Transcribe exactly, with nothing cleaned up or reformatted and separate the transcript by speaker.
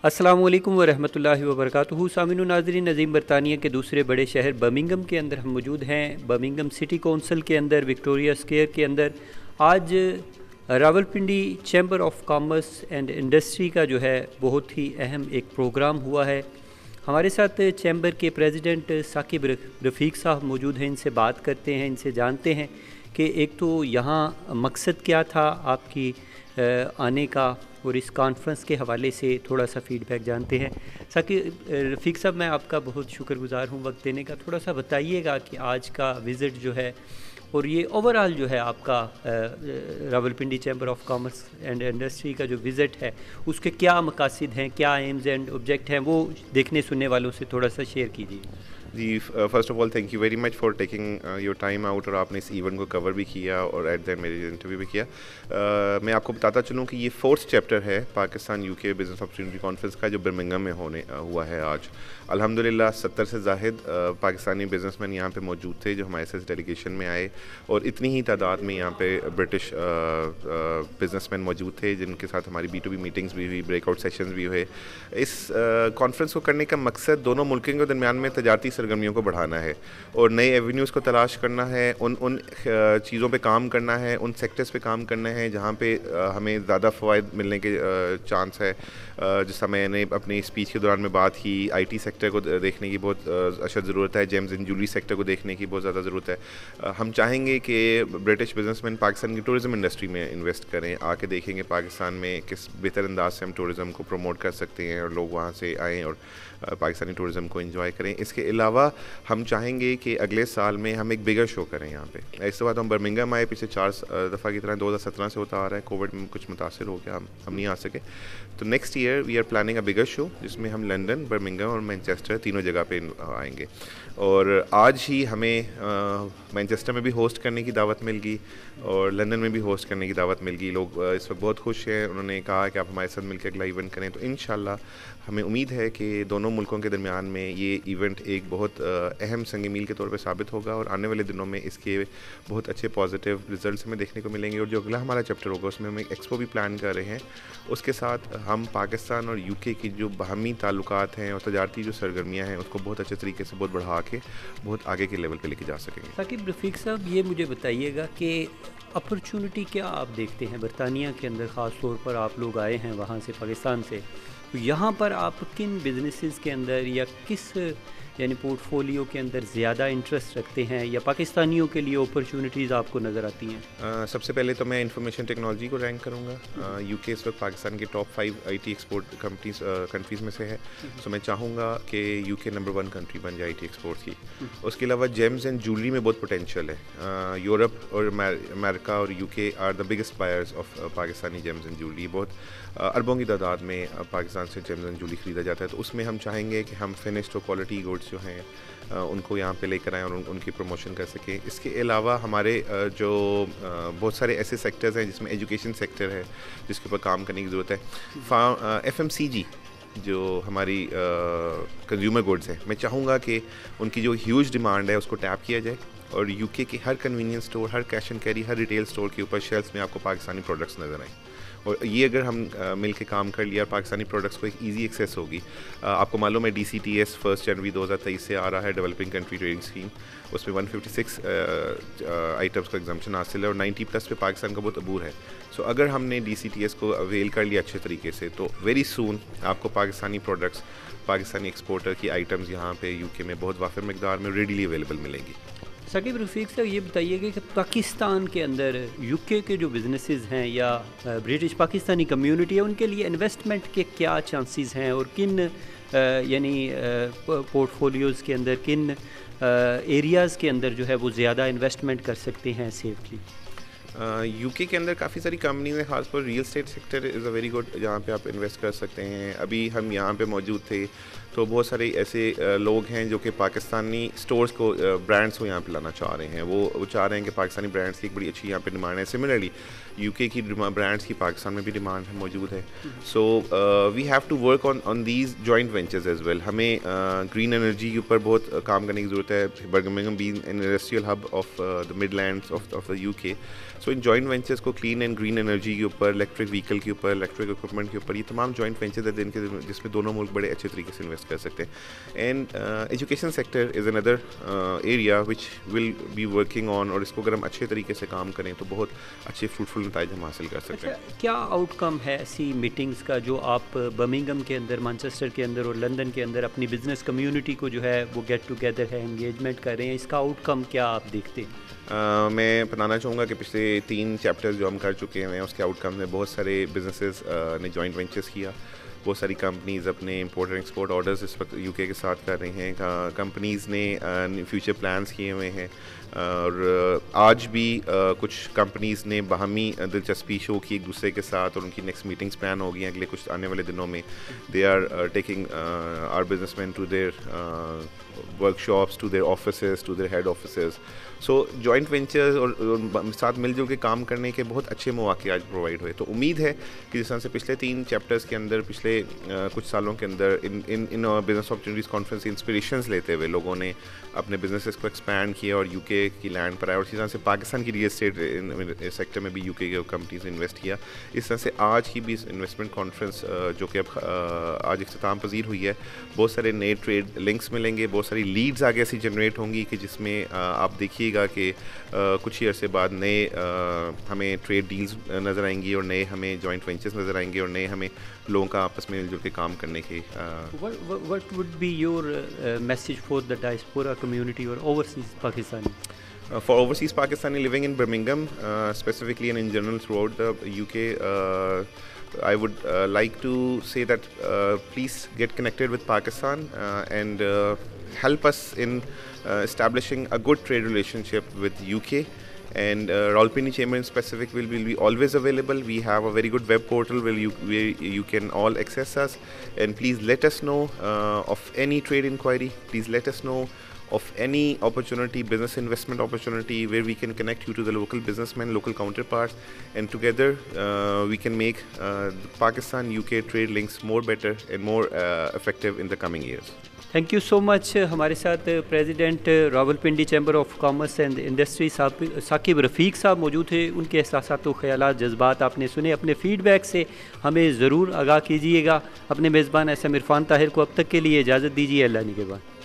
Speaker 1: अस्सलामु अलैकुम वरहमतुल्लाहि वबरकातुहू। सामिनु नाज़रीन, नज़ीम बरतानिया के दूसरे बड़े शहर बर्मिंघम के अंदर हम मौजूद हैं। बर्मिंघम सिटी कौंसिल के अंदर, विक्टोरिया स्क्वायर के अंदर आज Rawalpindi chamber of commerce and industry का जो है बहुत ही अहम एक प्रोग्राम हुआ है। हमारे साथ चैम्बर के प्रेसिडेंट साकिब रफ़ीक साहब मौजूद हैं। इनसे बात करते हैं, इनसे जानते हैं कि एक तो यहाँ मकसद क्या था आपकी आने का, और इस कॉन्फ्रेंस के हवाले से थोड़ा सा फीडबैक जानते हैं। साकिब रफ़ीक साहब, मैं आपका बहुत शुक्रगुज़ार हूँ वक्त देने का। थोड़ा सा बताइएगा कि आज का विज़िट जो है और ये ओवरऑल जो है आपका Rawalpindi chamber of commerce and industry का जो विज़िट है उसके क्या मकासद हैं, क्या एम्स एंड ऑब्जेक्ट हैं, वो देखने सुनने वालों से थोड़ा सा शेयर कीजिए।
Speaker 2: जी, first of all thank you very much for taking your time out, और आपने इस इवेंट को कवर भी किया और एट द एंड मेरी इंटरव्यू भी किया। uh, मैं आपको बताता चलूँ कि ये फोर्थ चैप्टर है Pakistan UK business opportunity conference का, जो बर्मिंघम में होने uh, हुआ है आज। अल्हम्दुलिल्लाह सत्तर से ज़ाहिद uh, पाकिस्तानी बिजनेसमैन यहाँ पे मौजूद थे जो हमारे साथ डेलीगेशन में आए, और इतनी ही तादाद में यहाँ पे ब्रिटिश बिजनेसमैन मौजूद थे जिनके साथ हमारी बी टू बी मीटिंग्स भी हुई, ब्रेकआउट सेशंस भी हुए। इस कॉन्फ्रेंस uh, को करने का मकसद दोनों मुल्कों के दरमियान में तजारती सरगर्मियों को बढ़ाना है और नए एवेन्यूज़ को तलाश करना है, उन उन चीज़ों पे काम करना है, उन सेक्टर्स पे काम करना है जहाँ पे हमें ज़्यादा फ़वाइद मिलने के चांस है। जैसा मैंने अपनी स्पीच के दौरान में बात की, आईटी सेक्टर को देखने की बहुत अशद ज़रूरत है, जेम्स एंड ज्वेलरी सेक्टर को देखने की बहुत ज़्यादा ज़रूरत है। हम चाहेंगे कि ब्रिटिश बिजनेसमैन पाकिस्तान की टूरिज़म इंडस्ट्री में इन्वेस्ट करें, आके देखेंगे पाकिस्तान में किस बेहतर अंदाज से हम टूरिज़म को प्रमोट कर सकते हैं और लोग वहाँ से आएँ और पाकिस्तानी टूरिज़म को एंजॉय करें। इसके अलावा हम चाहेंगे कि अगले साल में हम एक बिगर शो करें यहाँ पे। ऐसे बात हम बर्मिंघम आए पिछले चार दफ़ा की तरह दो हज़ार सत्रह से होता आ रहा है, कोविड में कुछ मुतासिर हो गया, हम हम नहीं आ सके। तो next year we are planning a bigger show जिसमें हम लंदन, बर्मिंघम और मैनचेस्टर तीनों जगह पे आएंगे। और आज ही हमें मैनचेस्टर में भी होस्ट करने की दावत मिल गई और लंदन में भी होस्ट करने की दावत मिल गई। लोग इस वक्त बहुत खुश हैं, उन्होंने कहा कि आप हमारे साथ मिलकर अगला इवेंट करें। तो इंशाल्लाह हमें उम्मीद है कि दोनों मुल्कों के दरमियान में ये इवेंट एक बहुत अहम संग मील के तौर पे साबित होगा और आने वाले दिनों में इसके बहुत अच्छे पॉजिटिव रिजल्ट्स हमें देखने को मिलेंगे। और जो अगला हमारा चैप्टर होगा उसमें हम एक एक्सपो भी प्लान कर रहे हैं। उसके साथ हम पाकिस्तान और यूके की जो बाहमी ताल्लुकात हैं और तजारती जो सरगर्मियाँ हैं उसको बहुत अच्छे तरीके से बहुत बढ़ा के बहुत आगे के लेवल पे लेके जा सकेंगे।
Speaker 1: साकिब रफ़ीक साहब, ये मुझे बताइएगा कि अपॉर्चुनिटी क्या आप देखते हैं बरतानिया के अंदर, ख़ास तौर पर आप लोग आए हैं वहाँ से, पाकिस्तान से, तो यहाँ पर आप किन बिजनेसेस के अंदर या किस यानी पोर्टफोलियो के अंदर ज़्यादा इंटरेस्ट रखते हैं या पाकिस्तानियों के लिए अपॉर्चुनिटीज़ आपको नज़र आती हैं?
Speaker 2: uh, सबसे पहले तो मैं इंफॉर्मेशन टेक्नोलॉजी को रैंक करूँगा। यूके इस वक्त पाकिस्तान के top five IT export companies countries में से है। सो मैं चाहूँगा कि यूके नंबर वन कंट्री बन जाए आईटी एक्सपोर्ट की। उसके अलावा जेम्स एंड ज्वेलरी में बहुत पोटेंशियल है। यूरोप और अमेरिका और UK are the biggest buyers of Pakistani gems and jewellery. बहुत अरबों की तादाद में पाकिस्तान से जेम्स एंड ज्वेलरी ख़रीदा जाता है। तो उसमें हम चाहेंगे कि हम फिनिश्ड और क्वालिटी गुड्स जो हैं उनको यहाँ पे लेकर आएँ और उन, उनकी प्रमोशन कर सकें। इसके अलावा हमारे जो बहुत सारे ऐसे सेक्टर्स हैं जिसमें एजुकेशन सेक्टर है जिसके ऊपर काम करने की ज़रूरत है। एफ एम सी जी जो हमारी कंज्यूमर गुड्स है, मैं चाहूँगा कि उनकी जो ह्यूज डिमांड है उसको टैप किया जाए और यूके के हर कन्वीनियंस स्टोर, हर कैश एंड कैरी, हर रिटेल स्टोर के ऊपर शेल्फ्स में आपको पाकिस्तानी प्रोडक्ट्स नज़र आएँ। और ये अगर हम मिल के काम कर लिया, पाकिस्तानी प्रोडक्ट्स को एक इजी एक्सेस होगी। आ, आपको मालूम है D C T S first जनवरी दो हज़ार तेईस से आ रहा है, डेवलपिंग कंट्री ट्रेडिंग स्कीम। उसमें एक सौ छप्पन आइटम्स का एग्जाम्पशन हासिल है और नब्बे प्लस पे पाकिस्तान का बहुत अबूर है। सो so, अगर हमने डी सी टी एस को अवेल कर लिया अच्छे तरीके से तो वेरी सून आपको पाकिस्तानी प्रोडक्ट्स, पाकिस्तानी एक्सपोर्टर की आइटम्स यहाँ पे यूके में बहुत वाफिर मिकदार में रेडीली अवेलेबल मिलेंगी।
Speaker 1: साकिब रफ़ीक साहब, ये बताइएगा कि पाकिस्तान के अंदर यूके के जो बिजनेसेस हैं या ब्रिटिश पाकिस्तानी कम्युनिटी है उनके लिए इन्वेस्टमेंट के क्या चांसेस हैं और किन यानी पोर्टफोलियोज़ के अंदर, किन एरियाज़ के अंदर जो है वो ज़्यादा इन्वेस्टमेंट कर सकते हैं सेफली?
Speaker 2: यूके uh, के अंदर काफ़ी सारी कंपनीज हैं, खासकर real estate sector is a very good जहाँ पे आप इन्वेस्ट कर सकते हैं। अभी हम यहाँ पे मौजूद थे तो बहुत सारे ऐसे लोग हैं जो कि पाकिस्तानी स्टोर्स को, ब्रांड्स को यहाँ पे लाना चाह रहे हैं। वो वो चाह रहे हैं कि पाकिस्तानी ब्रांड्स की एक बड़ी अच्छी यहाँ पे डिमांड है। सिमिलरली यूके की ब्रांड्स की पाकिस्तान में भी डिमांड है, मौजूद है। So we have to work on on these joint ventures as well. हमें ग्रीन uh, एनर्जी के ऊपर बहुत uh, काम करने की ज़रूरत है। Birmingham being an industrial hub of the Midlands of of the UK, so इन जॉइंट वेंचर्स को क्लीन एंड ग्रीन एनर्जी के ऊपर, इलेक्ट्रिक व्हीकल के ऊपर, इलेक्ट्रिक इक्विपमेंट के ऊपर, ये तमाम जॉइंट वेंचर्स हैं जिनके जिसमें दोनों मुल्क बड़े अच्छे तरीके से इन्वेस्ट कर सकते हैं। And education sector is another area which will be working on, और इसको अगर हम अच्छे तरीके से काम करें तो बहुत अच्छे फ्रूटफुल नतीजे हम हासिल कर सकते हैं।
Speaker 1: अच्छा, क्या आउटकम है ऐसी मीटिंग्स का जो आप बर्मिंघम के अंदर, मैनचेस्टर के अंदर और लंदन के अंदर अपनी बिजनेस कम्युनिटी को जो है वो गेट टुगेदर है, एंगेजमेंट कर रहे हैं, इसका आउटकम क्या आप देखते हैं?
Speaker 2: Uh, मैं बताना चाहूँगा कि पिछले तीन चैप्टर्स जो हम कर चुके हैं उसके आउटकम में बहुत सारे बिजनेसेस uh, ने जॉइंट वेंचर्स किया। बहुत सारी कंपनीज़ अपने इंपोर्ट एंड एक्सपोर्ट ऑर्डर्स इस वक्त यूके के साथ कर रही हैं। कंपनीज़ ने फ्यूचर uh, प्लान्स किए हुए हैं, और uh, आज भी uh, कुछ कंपनीज़ ने बाहमी दिलचस्पी शो की एक दूसरे के साथ, और उनकी नेक्स्ट मीटिंग्स प्लान हो गई हैं अगले कुछ आने वाले दिनों में। They are taking our businessman to their workshops, to their offices, to their head offices. So joint ventures और, और साथ मिलजुल के काम करने के बहुत अच्छे मौके आज प्रोवाइड हुए। तो उम्मीद है कि जिस तरह से पिछले तीन चैप्टर्स के अंदर, पिछले uh, कुछ सालों के अंदर इन इन इन बिजनेस अपॉर्चुनिटीज़ कॉन्फ्रेंस से इंस्पिरेशंस लेते हुए लोगों ने अपने बिजनेसेस को एक्सपैंड किया और यूके की लैंड पर आए, और इसी तरह से पाकिस्तान की रियल एस्टेट सेक्टर में भी यूके के कंपनीज ने इन्वेस्ट किया। इस तरह से आज की भी इन्वेस्टमेंट कॉन्फ्रेंस जो कि अब आज इख्तिताम पजीर हुई है, बहुत सारे नए ट्रेड लिंक्स मिलेंगे, बहुत सारी लीड्स आगे ऐसी जनरेट होंगी कि जिसमें आप देखिएगा कि कुछ ही अरसे बाद नए हमें ट्रेड डील्स नज़र आएंगी, और नए हमें जॉइंट वेंचर्स नज़र आएंगे, और नए हमें लोगों का आपस में मिलजुल के काम करने के।
Speaker 1: What would be your message for the diaspora community or overseas Pakistani?
Speaker 2: Uh, for overseas Pakistani living in Birmingham, uh, specifically and in general throughout the U K, uh, I would uh, like to say that uh, please get connected with Pakistan uh, and uh, help us in uh, establishing a good trade relationship with U K. And uh, Rawalpindi Chamber in specific will, will be always available. We have a very good web portal where you, where you can all access us. And please let us know uh, of any trade inquiry. Please let us know of any opportunity, business investment opportunity, where we can connect you to the local businessmen, local counterparts, and together uh, we can make uh, the Pakistan-U K trade links more better and more uh, effective in the coming years.
Speaker 1: Thank you so much. हमारे साथ president Rawalpindi chamber of commerce and industry Saqib Rafiq sahab मौजूद थे। उनके एहसासात व ख़यालात, जज्बात आपने सुने। अपने फ़ीडबैक से हमें ज़रूर आगाह कीजिएगा। अपने मेज़बान एस एम इरफान ताहिर को अब तक के लिए इजाज़त दीजिए। अल्लाह ने के बाद।